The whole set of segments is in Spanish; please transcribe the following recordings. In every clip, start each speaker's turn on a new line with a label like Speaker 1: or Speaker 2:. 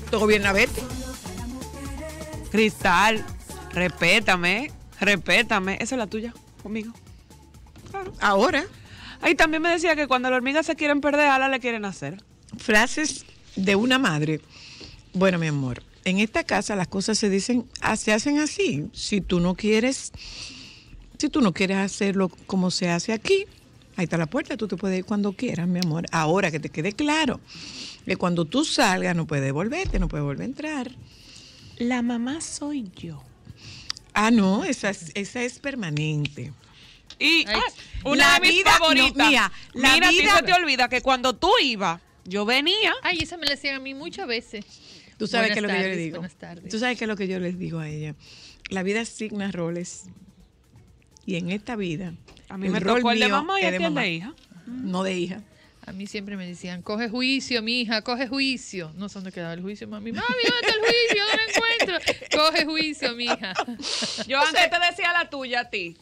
Speaker 1: te gobierna Betty.
Speaker 2: Cristal, respétame. Esa es la tuya, conmigo.
Speaker 1: Claro. Ahora.
Speaker 2: Ahí también me decía que cuando las hormigas se quieren perder, a la le quieren hacer.
Speaker 1: Frases de una madre. Bueno, mi amor, en esta casa las cosas se dicen, se hacen así. Si tú no quieres hacerlo como se hace aquí, ahí está la puerta, tú te puedes ir cuando quieras, mi amor. Ahora que te quede claro que cuando tú salgas no puedes volverte, no puedes volver a entrar.
Speaker 2: La mamá soy yo.
Speaker 1: Ah, no, esa es permanente.
Speaker 2: Y una de mis favoritas.
Speaker 1: No, mira,
Speaker 2: a ti se te olvida que cuando tú ibas, yo venía.
Speaker 3: Ay, esa me la decían a mí muchas veces.
Speaker 1: Tú sabes qué es lo que yo le digo.
Speaker 3: Buenas tardes.
Speaker 1: Tú sabes qué es lo que yo les digo a ella. La vida asigna roles. Y en esta vida,
Speaker 2: a mí me tocó el de mamá y a ti el de hija.
Speaker 1: No de hija.
Speaker 3: A mí siempre me decían, coge juicio, mi hija, coge juicio. No sé dónde quedaba el juicio, mami. Mami, ¿dónde está el juicio? No lo encuentro. Coge juicio, mi hija.
Speaker 2: Yo antes te decía la tuya a ti.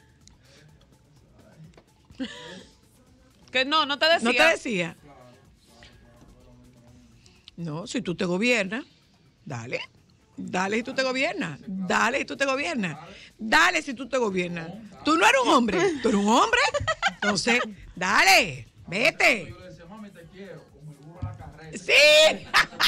Speaker 2: Que no te decía.
Speaker 1: No te decía. No, si tú te gobiernas, dale. Dale si tú te gobiernas. Dale si tú te gobiernas. Dale si tú te gobiernas. Tú no eres un hombre. Tú eres un hombre. Entonces, dale. Vete.
Speaker 4: Yo le decía, mami, te quiero, como el burro a la carrera.
Speaker 1: Sí.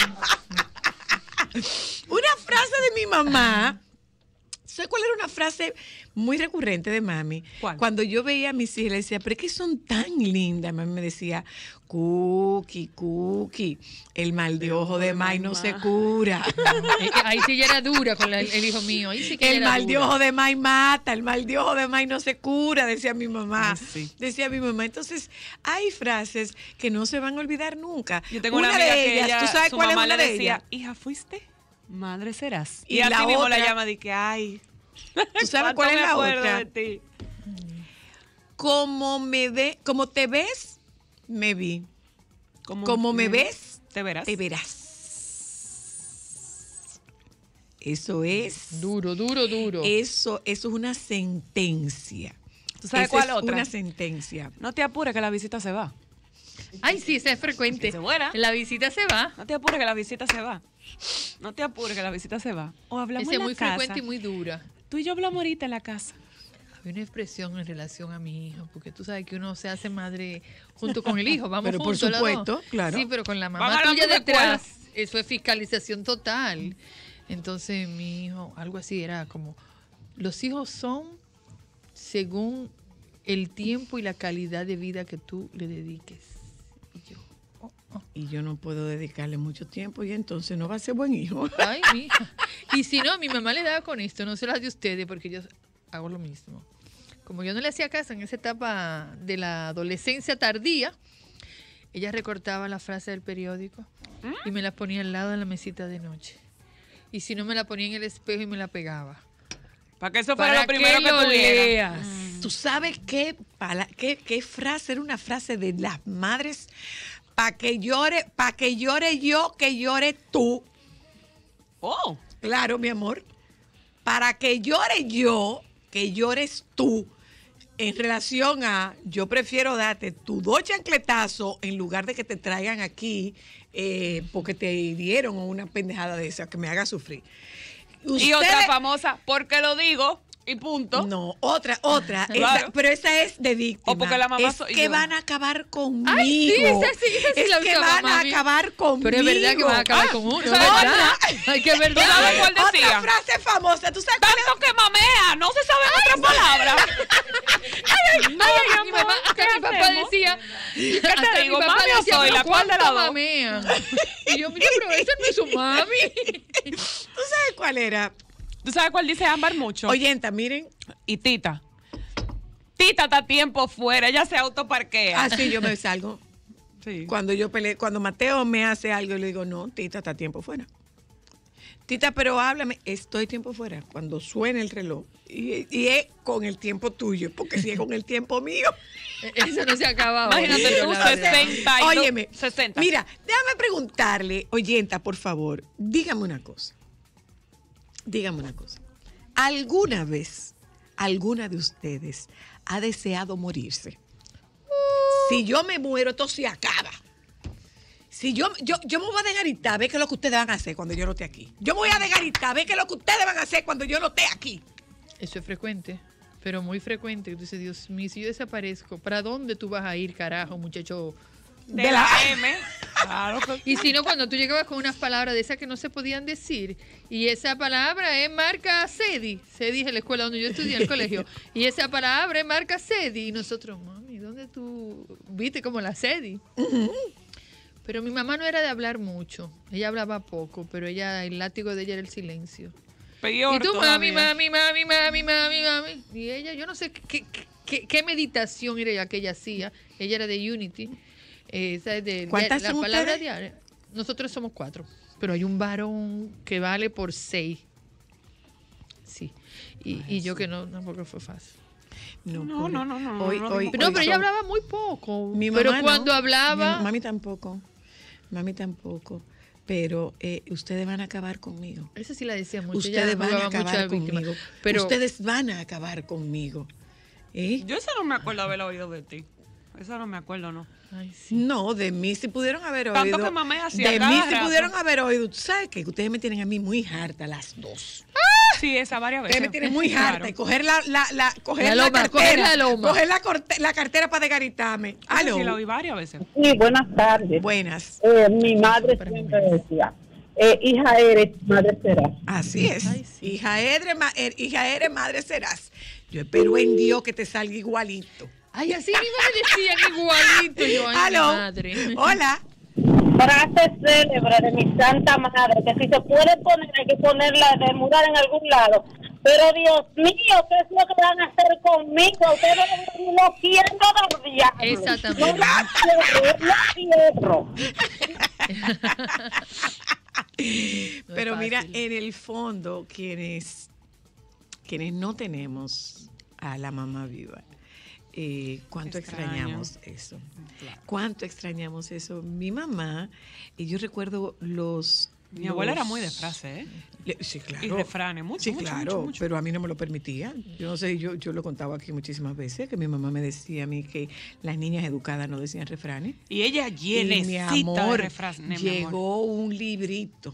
Speaker 1: Una frase de mi mamá. ¿Sabes cuál era una frase muy recurrente de mami?
Speaker 2: ¿Cuál?
Speaker 1: Cuando yo veía a mis hijas, le decía, pero es que son tan lindas. Mami me decía, Cookie, el mal de ojo de May no se cura.
Speaker 3: Ahí sí ya era dura con el hijo mío. Ahí sí que
Speaker 1: El
Speaker 3: era
Speaker 1: mal de
Speaker 3: dura.
Speaker 1: ojo de May mata, el mal de ojo de May no se cura, decía mi mamá.
Speaker 2: Ay, sí.
Speaker 1: Decía mi mamá. Entonces, hay frases que no se van a olvidar nunca.
Speaker 2: Yo tengo una amiga
Speaker 1: de
Speaker 2: que
Speaker 1: ellas,
Speaker 2: ella,
Speaker 1: ¿tú sabes
Speaker 2: su
Speaker 1: cuál es
Speaker 2: mamá
Speaker 1: una
Speaker 2: le
Speaker 1: de
Speaker 2: decía,
Speaker 1: ellas?
Speaker 2: hija, ¿fuiste? Madre serás.
Speaker 1: Y
Speaker 2: Y
Speaker 1: la
Speaker 2: así mismo la
Speaker 1: otra-
Speaker 2: llama de que, ay.
Speaker 1: ¿Tú sabes
Speaker 2: ¿cuánto
Speaker 1: cuál es
Speaker 2: me
Speaker 1: la
Speaker 2: acuerdo
Speaker 1: otra?
Speaker 2: de ti?
Speaker 1: Como te ves, me vi. Como me ves,
Speaker 2: te verás.
Speaker 1: te verás. Eso es.
Speaker 3: Duro.
Speaker 1: Eso es una sentencia.
Speaker 2: ¿Tú sabes
Speaker 1: Esa
Speaker 2: cuál
Speaker 1: es
Speaker 2: otra?
Speaker 1: una sentencia.
Speaker 2: No te apures que la visita se va.
Speaker 3: Ay, sí, esa es frecuente.
Speaker 2: Que se muera.
Speaker 3: La visita se va.
Speaker 2: No te apures que la visita se va. No te apures que la visita se va. O hablamos
Speaker 3: Esa
Speaker 2: en
Speaker 3: es
Speaker 2: la
Speaker 3: muy
Speaker 2: casa.
Speaker 3: frecuente y muy dura.
Speaker 2: Tú y yo hablamos ahorita en la casa.
Speaker 3: Hay una expresión en relación a mi hijo, porque tú sabes que uno se hace madre junto con el hijo, vamos
Speaker 1: Pero por
Speaker 3: juntos los dos.
Speaker 1: supuesto, claro.
Speaker 3: Sí, pero con la
Speaker 2: Vamos
Speaker 3: mamá
Speaker 2: a la
Speaker 3: tuya
Speaker 2: misma
Speaker 3: detrás, eso es fiscalización total. Entonces mi hijo, algo así era como, los hijos son según el tiempo y la calidad de vida que tú le dediques. Y yo,
Speaker 1: Y yo no puedo dedicarle mucho tiempo y entonces no va a ser buen hijo.
Speaker 3: ay, mija. Y si no, mi mamá le daba con esto, no se las de ustedes, porque yo hago lo mismo. Como yo no le hacía caso en esa etapa de la adolescencia tardía, ella recortaba la frase del periódico y me la ponía al lado de la mesita de noche. Y si no, me la ponía en el espejo y me la pegaba.
Speaker 2: Para que eso fuera
Speaker 3: Para
Speaker 2: lo primero que
Speaker 3: lo
Speaker 2: tuviera.
Speaker 3: leas.
Speaker 1: ¿Tú sabes qué frase? Era una frase de las madres. Para que llore yo, que llore tú.
Speaker 2: Oh.
Speaker 1: Claro, mi amor. Para que llore yo, que llores tú. En relación a, yo prefiero darte tu dos chancletazos en lugar de que te traigan aquí porque te dieron una pendejada de esa que me haga sufrir.
Speaker 2: Y otra famosa, porque lo digo y punto.
Speaker 1: No, otra.
Speaker 2: Claro.
Speaker 1: Pero esa es de víctima.
Speaker 2: O porque la mamá
Speaker 1: es
Speaker 2: soy
Speaker 1: que
Speaker 2: yo.
Speaker 1: van a acabar conmigo.
Speaker 3: Ay, sí, esa sí
Speaker 1: es
Speaker 3: la
Speaker 1: que
Speaker 3: usaba,
Speaker 1: van
Speaker 3: mami.
Speaker 1: a acabar conmigo.
Speaker 3: Pero es verdad que van a acabar con uno,
Speaker 2: ¿sabes
Speaker 3: ¿verdad?
Speaker 2: cuál?
Speaker 3: Ay, que es verdad.
Speaker 2: ¿Tú sabes cuál decía?
Speaker 1: Otra frase famosa. ¿Tú sabes cuál es?
Speaker 2: Tanto que mamea, no se saben otras palabras.
Speaker 3: Ay, mi mamá, hasta mi papá
Speaker 2: hacemos?
Speaker 3: decía.
Speaker 2: te
Speaker 3: Hasta
Speaker 2: digo,
Speaker 3: mi papá
Speaker 2: mami o
Speaker 3: decía,
Speaker 2: soy?
Speaker 3: "¿Pero
Speaker 2: ¿La cuál de las
Speaker 3: cuánto
Speaker 2: dos?"
Speaker 3: mamean? Y yo, mira, pero esa no es su mami.
Speaker 1: ¿Tú sabes cuál era?
Speaker 2: ¿Tú sabes cuál dice Ámbar mucho?
Speaker 1: Oyenta, miren.
Speaker 2: Y Tita. Tita está tiempo fuera, ella se autoparquea.
Speaker 1: Así yo me salgo.
Speaker 2: Sí.
Speaker 1: Cuando Mateo me hace algo, yo le digo, no, Tita, está tiempo fuera. Tita, pero háblame, estoy tiempo fuera. Cuando suene el reloj. Y es con el tiempo tuyo, porque si es con el tiempo mío.
Speaker 3: Eso no se acaba.
Speaker 2: Imagínate tú, 62.
Speaker 1: Óyeme,
Speaker 2: 60.
Speaker 1: mira, déjame preguntarle, oyenta, por favor, dígame una cosa. ¿Alguna vez, alguna de ustedes ha deseado morirse? Si yo me muero, esto se acaba. Si yo me voy a desgaritar, ve qué es lo que ustedes van a hacer cuando yo no esté aquí. Yo me voy a desgaritar, ve qué es lo que ustedes van a hacer cuando yo no esté aquí.
Speaker 3: Eso es frecuente, pero muy frecuente. Tú dices, Dios mío, si yo desaparezco, ¿para dónde tú vas a ir, carajo, muchacho?
Speaker 2: De la M. Claro que
Speaker 3: Y si no, cuando tú llegabas con unas palabras de esas que no se podían decir, y esa palabra es marca CEDI, CEDI es la escuela donde yo estudié, el colegio, y esa palabra es marca CEDI, y nosotros, mami, ¿dónde tú viste como la CEDI? Pero mi mamá no era de hablar mucho, ella hablaba poco, pero ella, el látigo de ella era el silencio.
Speaker 2: peor
Speaker 3: Y tú, mami,
Speaker 2: todavía.
Speaker 3: mami. Y ella, yo no sé qué meditación era que ella hacía. Ella era de Unity. Esa es de
Speaker 1: ¿Cuántas
Speaker 3: la
Speaker 1: son
Speaker 3: palabra
Speaker 1: ustedes?
Speaker 3: diaria. Nosotros somos 4, pero hay un varón que vale por 6. Sí. Y yo que no, tampoco fue fácil.
Speaker 2: No.
Speaker 1: Hoy,
Speaker 3: No, pero ella hablaba muy poco. Pero cuando hablaba...
Speaker 1: Mami tampoco. Pero ustedes van a acabar conmigo.
Speaker 3: Esa sí la decía mucho.
Speaker 1: Ustedes
Speaker 3: ella
Speaker 1: van a
Speaker 3: jugaba mucho
Speaker 1: acabar
Speaker 3: a víctima.
Speaker 1: conmigo.
Speaker 3: Pero
Speaker 1: Ustedes van a acabar conmigo.
Speaker 2: Yo eso no me acuerdo haberlo oído de ti. Eso no me acuerdo, ¿no?
Speaker 3: ay, sí.
Speaker 1: No, de mí sí pudieron haber
Speaker 2: Tanto
Speaker 1: oído.
Speaker 2: que mamá hacía
Speaker 1: de
Speaker 2: cada
Speaker 1: mí sí
Speaker 2: rato.
Speaker 1: pudieron haber oído. ¿Tú sabes qué? Que ustedes me tienen a mí muy harta las dos.
Speaker 2: Sí, esa varias veces.
Speaker 1: Ustedes me tienen muy
Speaker 2: Claro.
Speaker 1: harta y coger coger
Speaker 3: La
Speaker 1: la
Speaker 3: loma, coger
Speaker 1: cartera.
Speaker 3: la loma.
Speaker 1: Coger la cartera para desgaritarme.
Speaker 2: Esa
Speaker 1: Aló.
Speaker 2: sí la oí varias veces.
Speaker 5: Sí, buenas tardes.
Speaker 1: Buenas.
Speaker 5: Mi madre siempre decía, hija eres, madre serás.
Speaker 1: Así es.
Speaker 3: Ay, sí.
Speaker 1: Hija eres, madre serás. Yo espero en Dios que te salga igualito.
Speaker 3: Ay, así mismo me decían igualito. Yo, ay, mi
Speaker 1: Aló.
Speaker 3: madre.
Speaker 1: Hola.
Speaker 5: Frase célebre de mi santa madre, que si se puede poner, hay que ponerla de mudar en algún lado. Pero Dios mío, ¿qué es lo que van a hacer conmigo? Ustedes no quieren todavía.
Speaker 3: Exactamente.
Speaker 5: No quiero.
Speaker 3: No
Speaker 1: Pero
Speaker 3: es
Speaker 1: mira,
Speaker 3: fácil.
Speaker 1: en el fondo, quienes no tenemos a la mamá viva, ¿cuánto extrañamos eso?
Speaker 2: Claro.
Speaker 1: ¿Cuánto extrañamos eso? Mi mamá, y yo recuerdo
Speaker 2: Mi abuela era muy de frase, ¿eh?
Speaker 1: Sí, claro.
Speaker 2: Y refranes, mucho,
Speaker 1: Sí,
Speaker 2: mucho,
Speaker 1: claro,
Speaker 2: mucho.
Speaker 1: pero a mí no me lo permitía. Yo no sé, yo lo contaba aquí muchísimas veces, que mi mamá me decía a mí que las niñas educadas no decían refranes.
Speaker 2: Y ella
Speaker 1: Y mi
Speaker 2: llenecita de
Speaker 1: amor,
Speaker 2: refranes, mi amor.
Speaker 1: llegó un librito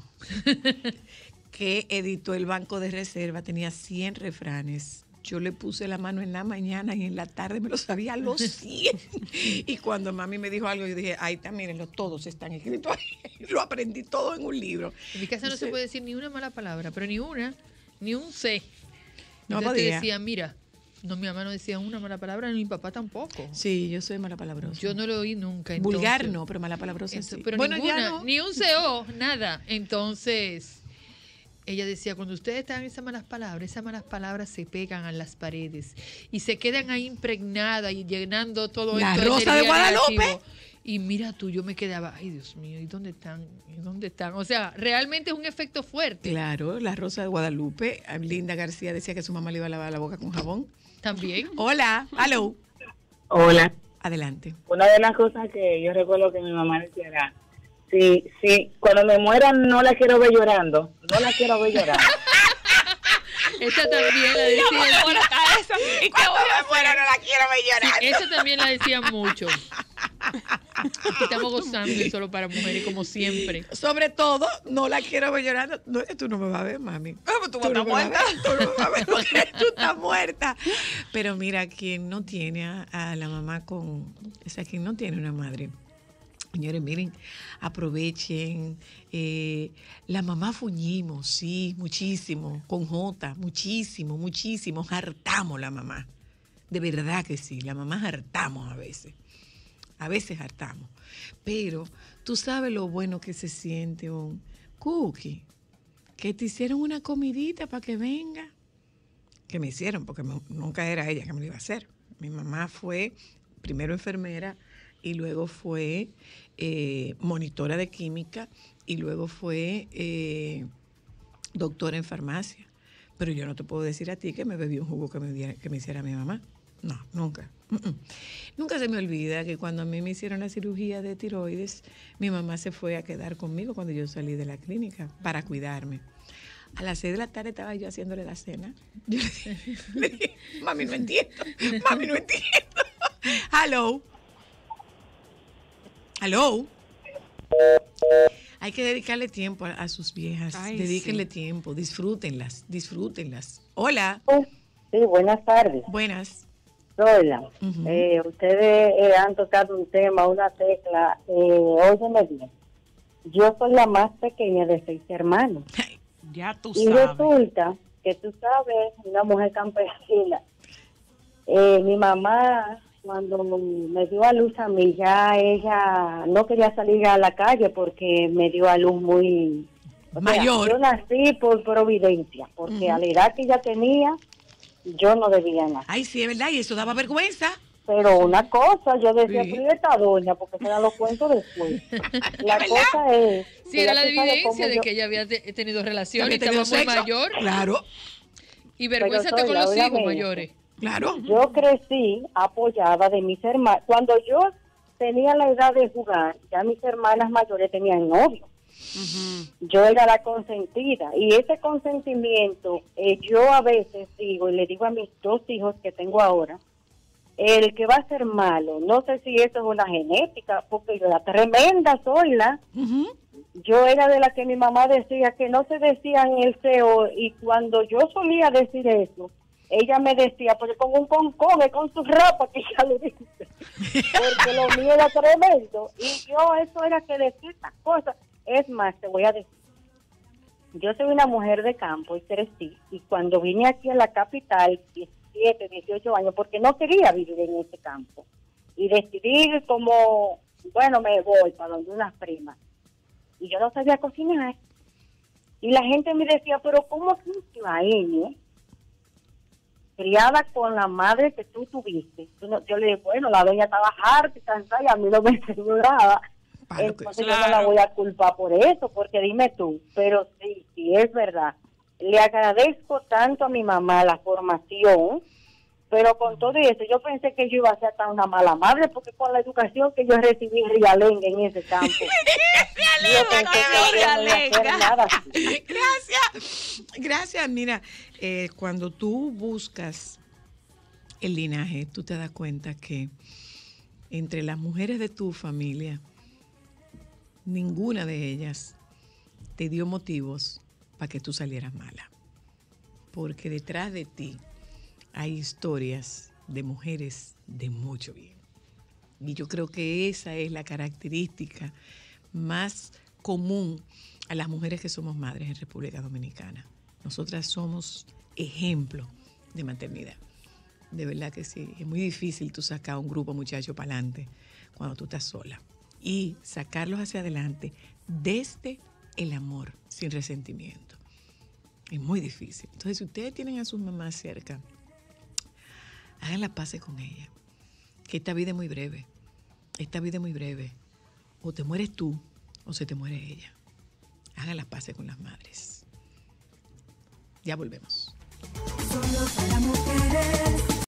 Speaker 1: que editó el Banco de Reserva, tenía 100 refranes. Yo le puse la mano en la mañana y en la tarde me lo sabía a los 100. Y cuando mami me dijo algo, yo dije, ahí está, mírenlo, todos están escritos ahí. Lo aprendí todo en un libro.
Speaker 3: En mi casa no se puede decir ni una mala palabra, pero ni un C.
Speaker 1: No
Speaker 3: Entonces te
Speaker 1: podía.
Speaker 3: decía, mira, no, mi mamá no decía una mala palabra, ni mi papá tampoco.
Speaker 1: Sí, yo soy mala palabrosa.
Speaker 3: Yo no lo oí nunca.
Speaker 1: Vulgar
Speaker 3: entonces-
Speaker 1: no, pero mala palabrosa sí.
Speaker 3: Pero
Speaker 1: bueno,
Speaker 3: ninguna,
Speaker 1: ya no.
Speaker 3: ni un CO, nada. Entonces, ella decía, cuando ustedes están en esas malas palabras se pegan a las paredes y se quedan ahí impregnadas y llenando todo
Speaker 1: La
Speaker 3: esto
Speaker 1: Rosa de
Speaker 3: energía
Speaker 1: Guadalupe.
Speaker 3: negativo. Y mira tú, yo me quedaba, ay Dios mío, ¿y dónde están? ¿Y dónde están? O sea, realmente es un efecto fuerte.
Speaker 1: Claro, la Rosa de Guadalupe. Linda García decía que su mamá le iba a lavar la boca con jabón.
Speaker 3: También.
Speaker 1: Hola, hello.
Speaker 5: Hola.
Speaker 1: Adelante.
Speaker 5: Una de las cosas que yo recuerdo que mi mamá decía era, si cuando me muera no la quiero ver llorando, no la quiero ver llorando.
Speaker 3: Esa también la decía.
Speaker 2: Ahora está eso. ¿Y qué voy a hacer?
Speaker 1: no la quiero ver
Speaker 3: Sí, esa también la decían mucho. Aquí estamos gozando y solo para mujeres como siempre.
Speaker 1: Sobre todo, no la quiero ver llorando. No, tú no me vas a ver, mami.
Speaker 2: Tú vas a
Speaker 1: no
Speaker 2: estar
Speaker 1: me vas a
Speaker 2: muerta.
Speaker 1: ver, tú no me vas a ver porque tú estás muerta. Pero mira, quien no tiene a la mamá con... O sea, quien no tiene una madre. Señores, miren, aprovechen. La mamá fuñimos, sí, muchísimo. Con J, muchísimo. Hartamos la mamá. De verdad que sí, la mamá hartamos a veces. A veces hartamos. Pero tú sabes lo bueno que se siente un cookie. Que te hicieron una comidita para que venga. Que me hicieron, porque nunca era ella que me lo iba a hacer. Mi mamá fue primero enfermera y luego fue monitora de química y luego fue doctora en farmacia. Pero yo no te puedo decir a ti que me bebí un jugo que me hiciera mi mamá. No, nunca. Nunca se me olvida que cuando a mí me hicieron la cirugía de tiroides, mi mamá se fue a quedar conmigo cuando yo salí de la clínica para cuidarme. A las 6 de la tarde estaba yo haciéndole la cena. Yo le dije, mami, no entiendo. Mami, no entiendo. Hello. Hello. Hay que dedicarle tiempo a sus viejas.
Speaker 2: Ay,
Speaker 1: Dedíquenle
Speaker 2: sí.
Speaker 1: tiempo, disfrútenlas, disfrútenlas. Hola,
Speaker 6: Sí, buenas tardes.
Speaker 1: buenas.
Speaker 6: Hola.
Speaker 1: Ujú.
Speaker 6: Ustedes han tocado un tema, una tecla. Óyeme bien. Yo soy la más pequeña de 6 hermanos.
Speaker 2: Ya tú
Speaker 6: Y
Speaker 2: sabes.
Speaker 6: resulta que tú sabes, una mujer campesina. Mi mamá, cuando me dio a luz a mí, ya ella no quería salir a la calle porque me dio a luz muy... o sea,
Speaker 1: Mayor.
Speaker 6: yo nací por providencia, porque
Speaker 1: Ujú.
Speaker 6: a la edad que ella tenía, yo no debía nada.
Speaker 1: Ay, sí, es verdad, y eso daba vergüenza.
Speaker 6: Pero una cosa, yo decía,
Speaker 1: Sí.
Speaker 6: pero esta doña, porque se dan los cuentos después. La cosa es...
Speaker 3: Sí,
Speaker 6: que
Speaker 3: era
Speaker 6: ya
Speaker 3: la
Speaker 6: tú sabes
Speaker 3: evidencia
Speaker 6: cómo
Speaker 3: de
Speaker 6: yo-
Speaker 3: que ella había tenido relaciones,
Speaker 1: Había tenido
Speaker 3: estaba muy
Speaker 1: sexo.
Speaker 3: mayor
Speaker 1: Claro,
Speaker 3: y vergüenza
Speaker 6: Pero
Speaker 3: con los
Speaker 6: Zoila,
Speaker 3: hijos
Speaker 6: óigame
Speaker 3: mayores.
Speaker 1: claro.
Speaker 6: Yo crecí apoyada de mis hermanas. Cuando yo tenía la edad de jugar, ya mis hermanas mayores tenían novio. Yo era la consentida. Y ese consentimiento, yo a veces digo, y le digo a mis 2 hijos que tengo ahora, el que va a ser malo, no sé si eso es una genética, porque yo era tremenda, Zoila.
Speaker 1: Ujú.
Speaker 6: Yo era de la que mi mamá decía que no se decía en el CEO, y cuando yo solía decir eso, ella me decía, porque con un concone, con su ropa, que ya lo dice, porque lo mío era tremendo, y yo eso era que decía estas cosas. Es más, te voy a decir, yo soy una mujer de campo y crecí, y cuando vine aquí a la capital, 17, 18 años, porque no quería vivir en ese campo, y decidí como, bueno, me voy para donde unas primas, y yo no sabía cocinar. Y la gente me decía, pero ¿cómo funciona ahí, criada con la madre que tú tuviste? Yo le dije, bueno, la doña estaba harta y cansada y a mí no me enseñó nada.
Speaker 1: Claro que-
Speaker 6: Entonces yo no la voy a culpar por eso, porque dime tú, pero sí, es verdad. Le agradezco tanto a mi mamá la formación, pero con todo eso, yo pensé que yo iba a ser tan una mala madre, porque con la educación que yo recibí en Rialenga, en ese campo, yo pensé que yo no iba a hacer nada así.
Speaker 1: Gracias. Mira, cuando tú buscas el linaje, tú te das cuenta que entre las mujeres de tu familia, ninguna de ellas te dio motivos para que tú salieras mala. Porque detrás de ti hay historias de mujeres de mucho bien. Y yo creo que esa es la característica más común a las mujeres que somos madres en República Dominicana. Nosotras somos ejemplo de maternidad. De verdad que sí. Es muy difícil tú sacar un grupo de muchachos para adelante cuando tú estás sola. Y sacarlos hacia adelante desde el amor, sin resentimiento. Es muy difícil. Entonces, si ustedes tienen a sus mamás cerca, hagan la paz con ella. Que esta vida es muy breve. Esta vida es muy breve. O te mueres tú o se te muere ella. Hagan las paces con las madres. Ya volvemos.
Speaker 7: Solo para mujeres.